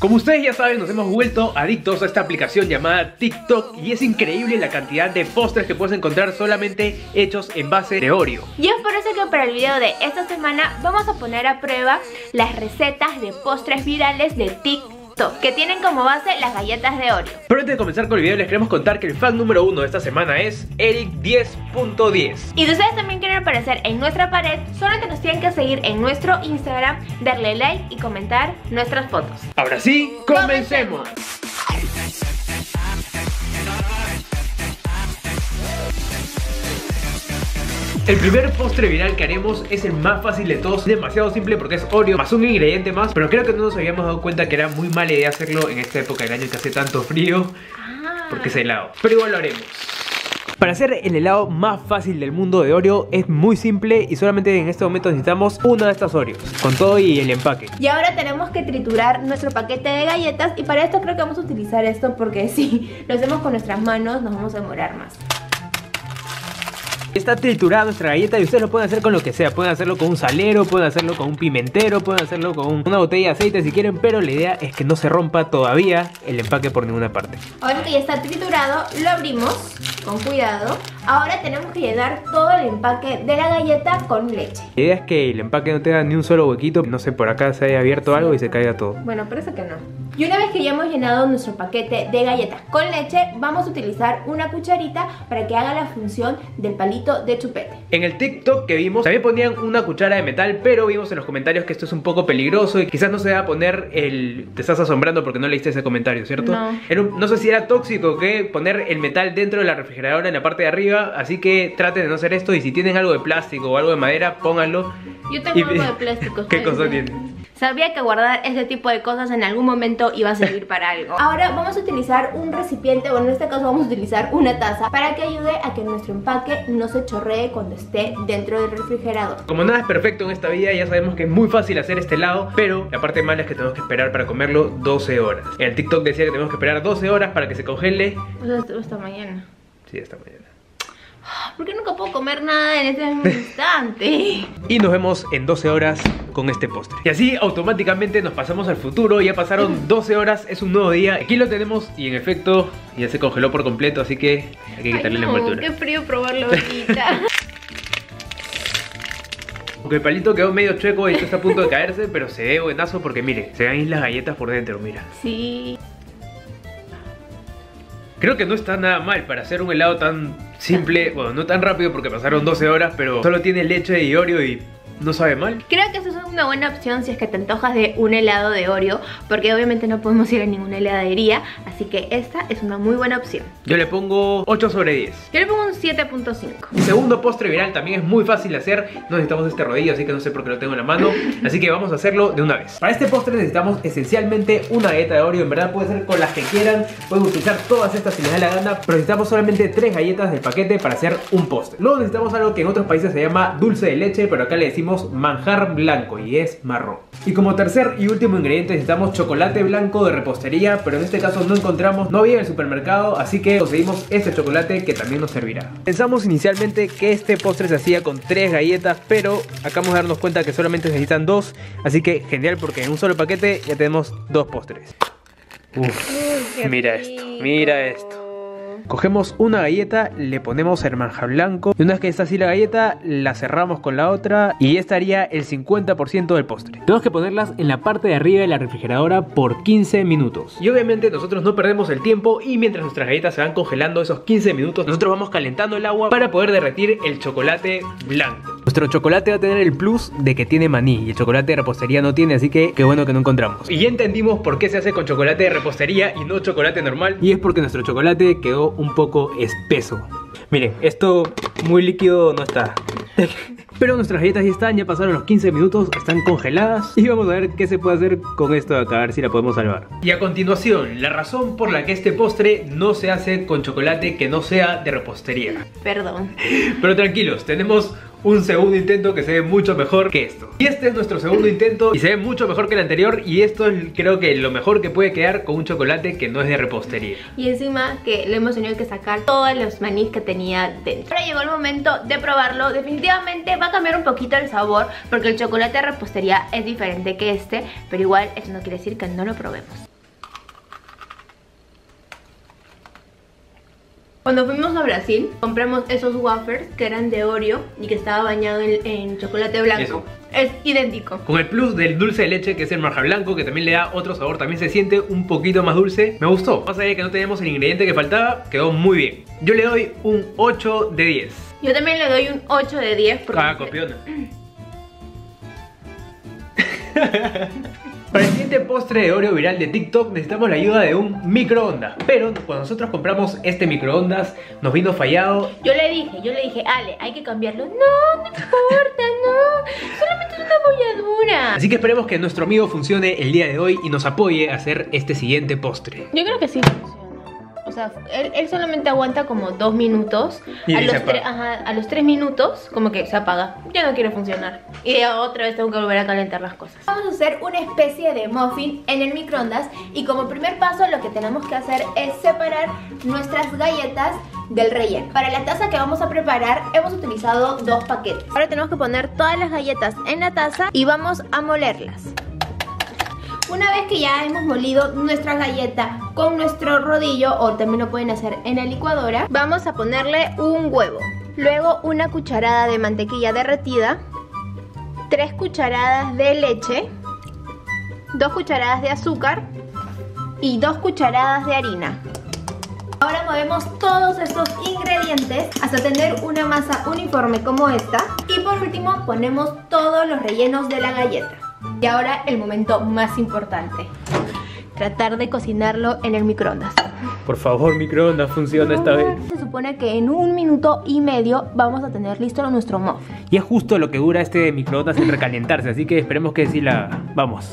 Como ustedes ya saben, nos hemos vuelto adictos a esta aplicación llamada TikTok y es increíble la cantidad de postres que puedes encontrar solamente hechos en base de Oreo. Y es por eso que para el video de esta semana vamos a poner a prueba las recetas de postres virales de TikTok, que tienen como base las galletas de Oreo. Pero antes de comenzar con el video les queremos contar que el fan número 1 de esta semana es Eric10.10. Y si ustedes también quieren aparecer en nuestra pared, solamente nos tienen que seguir en nuestro Instagram, darle like y comentar nuestras fotos. Ahora sí, comencemos. El primer postre viral que haremos es el más fácil de todos. Es demasiado simple porque es Oreo más un ingrediente más, pero creo que no nos habíamos dado cuenta que era muy mala idea hacerlo en esta época del año que hace tanto frío, porque es helado. Pero igual lo haremos. Para hacer el helado más fácil del mundo de Oreo es muy simple y solamente en este momento necesitamos una de estas Oreos, con todo y el empaque. Y ahora tenemos que triturar nuestro paquete de galletas y para esto creo que vamos a utilizar esto porque si lo hacemos con nuestras manos nos vamos a demorar más. Está triturada nuestra galleta y ustedes lo pueden hacer con lo que sea. Pueden hacerlo con un salero, pueden hacerlo con un pimentero, pueden hacerlo con una botella de aceite si quieren, pero la idea es que no se rompa todavía el empaque por ninguna parte. Ahora que ya está triturado, lo abrimos con cuidado. Ahora tenemos que llenar todo el empaque de la galleta con leche. La idea es que el empaque no tenga ni un solo huequito, no sé, por acá se haya abierto algo y se caiga todo. Bueno, parece que no. Y una vez que ya hemos llenado nuestro paquete de galletas con leche, vamos a utilizar una cucharita para que haga la función del palito de chupete. En el TikTok que vimos también ponían una cuchara de metal, pero vimos en los comentarios que esto es un poco peligroso y quizás no se va a poner el... Te estás asombrando porque no leíste ese comentario, ¿cierto? No. No sé si era tóxico o qué, poner el metal dentro de la refrigeradora en la parte de arriba, así que traten de no hacer esto y si tienen algo de plástico o algo de madera, pónganlo. Yo tengo algo de plástico. ¿Qué cosa tiene? Sabía que guardar ese tipo de cosas en algún momento iba a servir para algo. Ahora vamos a utilizar un recipiente, o en este caso vamos a utilizar una taza, para que ayude a que nuestro empaque no se chorree cuando esté dentro del refrigerador. Como nada es perfecto en esta vida, ya sabemos que es muy fácil hacer este helado, pero la parte mala es que tenemos que esperar para comerlo 12 horas. En el TikTok decía que tenemos que esperar 12 horas para que se congele. O sea, hasta mañana. Sí, hasta mañana. ¿Por qué nunca puedo comer nada en este mismo instante? Y nos vemos en 12 horas con este postre. Y así automáticamente nos pasamos al futuro. Ya pasaron 12 horas, es un nuevo día. Aquí lo tenemos y en efecto ya se congeló por completo, así que hay que quitarle la envoltura. Qué frío probarlo ahorita. Aunque el palito quedó medio chueco y esto está a punto de caerse, pero se ve buenazo porque mire, se ven las galletas por dentro, mira. Sí. Creo que no está nada mal para hacer un helado tan simple, bueno, no tan rápido porque pasaron 12 horas, pero solo tiene leche y Oreo y no sabe mal. Creo que eso es una buena opción si es que te antojas de un helado de Oreo, porque obviamente no podemos ir a ninguna heladería, así que esta es una muy buena opción. Yo le pongo 8 sobre 10. Yo le pongo un 7.5. El segundo postre viral también es muy fácil de hacer. No necesitamos este rodillo, así que no sé por qué lo tengo en la mano. Así que vamos a hacerlo de una vez. Para este postre necesitamos esencialmente una galleta de Oreo. En verdad puede ser con las que quieran. Pueden utilizar todas estas si les da la gana, pero necesitamos solamente 3 galletas del paquete para hacer un postre. Luego necesitamos algo que en otros países se llama dulce de leche, pero acá le decimos manjar blanco y es marrón. Y como tercer y último ingrediente necesitamos chocolate blanco de repostería, pero en este caso no encontramos, no había en el supermercado, así que conseguimos este chocolate que también nos servirá. Pensamos inicialmente que este postre se hacía con 3 galletas, pero acabamos de darnos cuenta que solamente se necesitan 2, así que genial porque en un solo paquete ya tenemos 2 postres. Uff, mira esto, mira esto. Cogemos una galleta, le ponemos el manjar blanco y una vez que está así la galleta, la cerramos con la otra y estaría el 50% del postre. Tenemos que ponerlas en la parte de arriba de la refrigeradora por 15 minutos. Y obviamente nosotros no perdemos el tiempo y mientras nuestras galletas se van congelando esos 15 minutos, nosotros vamos calentando el agua para poder derretir el chocolate blanco. Nuestro chocolate va a tener el plus de que tiene maní y el chocolate de repostería no tiene, así que qué bueno que no encontramos. Y ya entendimos por qué se hace con chocolate de repostería y no chocolate normal, y es porque nuestro chocolate quedó un poco espeso. Miren, esto muy líquido no está. Pero nuestras galletas ya están, ya pasaron los 15 minutos, están congeladas y vamos a ver qué se puede hacer con esto de acá, a ver si la podemos salvar. Y a continuación, la razón por la que este postre no se hace con chocolate que no sea de repostería. Perdón. Pero tranquilos, tenemos un segundo intento que se ve mucho mejor que esto. Y este es nuestro segundo intento y se ve mucho mejor que el anterior. Y esto es creo que lo mejor que puede quedar con un chocolate que no es de repostería. Y encima que le hemos tenido que sacar todos los manís que tenía dentro. Ahora llegó el momento de probarlo. Definitivamente va a cambiar un poquito el sabor, porque el chocolate de repostería es diferente que este, pero igual eso no quiere decir que no lo probemos. Cuando fuimos a Brasil, compramos esos wafers que eran de Oreo y que estaba bañado en chocolate blanco. Eso. Es idéntico. Con el plus del dulce de leche, que es el marja blanco, que también le da otro sabor, también se siente un poquito más dulce. Me gustó. Más allá de que no teníamos el ingrediente que faltaba, quedó muy bien. Yo le doy un 8 de 10. Yo también le doy un 8 de 10 porque... Copiona. Para el siguiente postre de Oreo viral de TikTok necesitamos la ayuda de un microondas. Pero cuando nosotros compramos este microondas nos vino fallado. Yo le dije, Ale, hay que cambiarlo. No importa, no. Solamente es una bolladura. Así que esperemos que nuestro amigo funcione el día de hoy y nos apoye a hacer este siguiente postre. Yo creo que sí funciona. O sea, él solamente aguanta como 2 minutos. Y a se los 3 minutos como que se apaga. Ya no quiere funcionar. Y otra vez tengo que volver a calentar las cosas. Vamos a hacer una especie de muffin en el microondas. Y como primer paso lo que tenemos que hacer es separar nuestras galletas del relleno. Para la taza que vamos a preparar hemos utilizado 2 paquetes. Ahora tenemos que poner todas las galletas en la taza y vamos a molerlas. Una vez que ya hemos molido nuestra galleta con nuestro rodillo, o también lo pueden hacer en la licuadora, vamos a ponerle un huevo. Luego una cucharada de mantequilla derretida, 3 cucharadas de leche, 2 cucharadas de azúcar y 2 cucharadas de harina. Ahora movemos todos estos ingredientes hasta tener una masa uniforme como esta. Y por último ponemos todos los rellenos de la galleta. Y ahora el momento más importante: tratar de cocinarlo en el microondas. Por favor, microondas, funciona esta vez. Se supone que en 1 minuto y medio vamos a tener listo nuestro muffin. Y es justo lo que dura este microondas en recalentarse, así que esperemos que sí la... Vamos.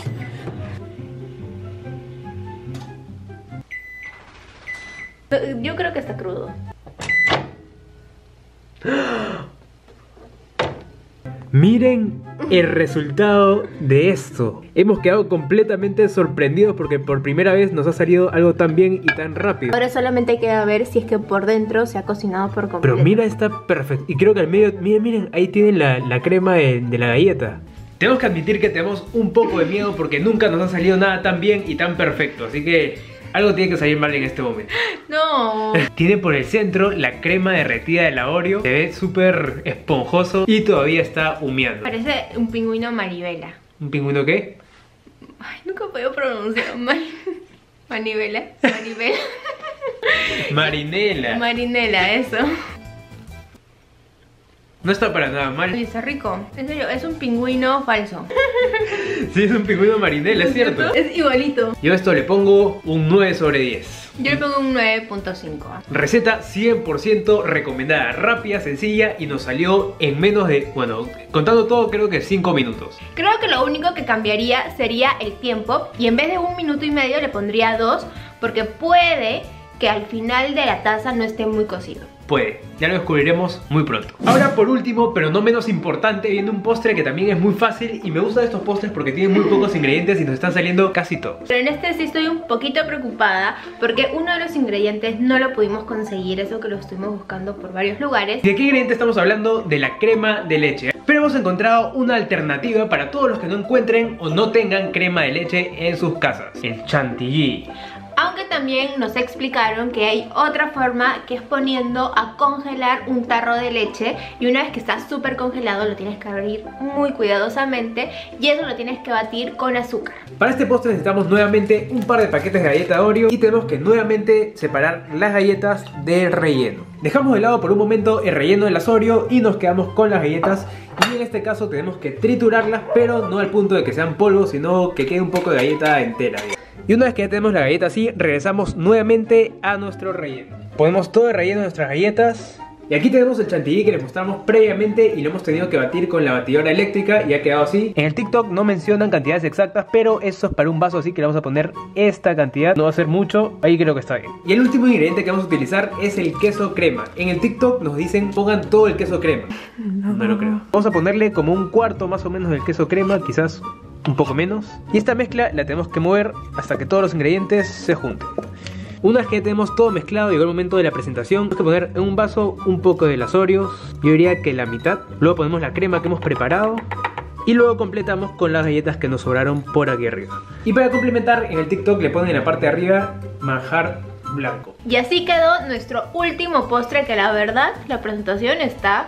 Yo creo que está crudo. Miren el resultado de esto. Hemos quedado completamente sorprendidos porque por primera vez nos ha salido algo tan bien y tan rápido. Ahora solamente queda ver si es que por dentro se ha cocinado por completo. Pero mira, está perfecto. Y creo que al medio, miren, ahí tienen la crema de la galleta. Tenemos que admitir que tenemos un poco de miedo porque nunca nos ha salido nada tan bien y tan perfecto. Así que algo tiene que salir mal en este momento. No. Tiene por el centro la crema derretida de la Oreo. Se ve súper esponjoso y todavía está humeando. Parece un pingüino Maribela. ¿Un pingüino qué? Ay, nunca puedo pronunciar Manivela. Maribela. Marinela. Marinela, eso. No está para nada mal. Oye, está rico. En serio, es un pingüino falso. Sí, es un pingüino Marinela, es cierto. Es igualito. Yo a esto le pongo un 9 sobre 10. Yo le pongo un 9.5. Receta 100% recomendada, rápida, sencilla y nos salió en menos de, bueno, contando todo creo que 5 minutos. Creo que lo único que cambiaría sería el tiempo y en vez de 1 minuto y medio le pondría 2 porque puede que al final de la taza no esté muy cocido. Puede, ya lo descubriremos muy pronto. Ahora por último, pero no menos importante, viene un postre que también es muy fácil y me gustan estos postres porque tienen muy pocos ingredientes y nos están saliendo casi todos. Pero en este sí estoy un poquito preocupada porque uno de los ingredientes no lo pudimos conseguir, eso que lo estuvimos buscando por varios lugares. ¿De qué ingrediente estamos hablando? De la crema de leche. Pero hemos encontrado una alternativa para todos los que no encuentren o no tengan crema de leche en sus casas: el chantilly. Aunque también nos explicaron que hay otra forma, que es poniendo a congelar un tarro de leche y una vez que está súper congelado lo tienes que abrir muy cuidadosamente y eso lo tienes que batir con azúcar. Para este postre necesitamos nuevamente un par de paquetes de galleta Oreo y tenemos que nuevamente separar las galletas del relleno. Dejamos de lado por un momento el relleno de las Oreo y nos quedamos con las galletas y en este caso tenemos que triturarlas, pero no al punto de que sean polvo, sino que quede un poco de galleta entera. Y una vez que ya tenemos la galleta así, regresamos nuevamente a nuestro relleno. Ponemos todo el relleno de nuestras galletas. Y aquí tenemos el chantilly que les mostramos previamente y lo hemos tenido que batir con la batidora eléctrica y ha quedado así. En el TikTok no mencionan cantidades exactas, pero eso es para un vaso, así que le vamos a poner esta cantidad. No va a ser mucho, ahí creo que está bien. Y el último ingrediente que vamos a utilizar es el queso crema. En el TikTok nos dicen pongan todo el queso crema. No lo creo. Vamos a ponerle como un cuarto más o menos del queso crema, quizás un poco menos. Y esta mezcla la tenemos que mover hasta que todos los ingredientes se junten. Una vez que ya tenemos todo mezclado, llegó el momento de la presentación. Tenemos que poner en un vaso un poco de las Oreos, yo diría que la mitad. Luego ponemos la crema que hemos preparado y luego completamos con las galletas que nos sobraron por aquí arriba. Y para complementar, en el TikTok le ponen en la parte de arriba manjar blanco. Y así quedó nuestro último postre, que la verdad, la presentación está...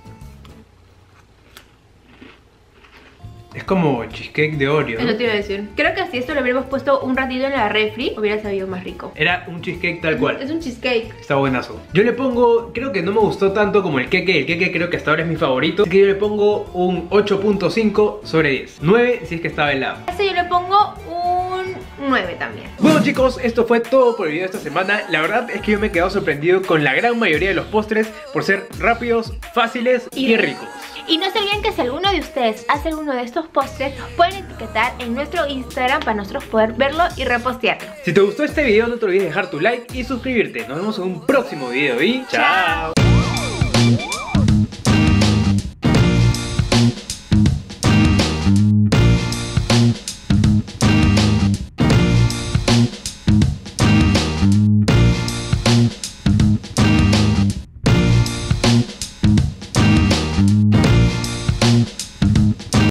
Es como cheesecake de Oreo, ¿no? Eso te iba a decir. Creo que si esto lo hubiéramos puesto un ratito en la refri, hubiera sabido más rico. Era un cheesecake tal cual. Es un cheesecake. Está buenazo. Yo le pongo, creo que no me gustó tanto como el queque. El queque creo que hasta ahora es mi favorito. Así que yo le pongo un 8.5 sobre 10. 9 si es que estaba helado. A este yo le pongo un 9 también. Bueno chicos, esto fue todo por el video de esta semana. La verdad es que yo me he quedado sorprendido con la gran mayoría de los postres por ser rápidos, fáciles y ricos. Y no se olviden que si alguno de ustedes hace alguno de estos postres, pueden etiquetar en nuestro Instagram para nosotros poder verlo y repostearlo. Si te gustó este video, no te olvides dejar tu like y suscribirte. Nos vemos en un próximo video y ¡chao!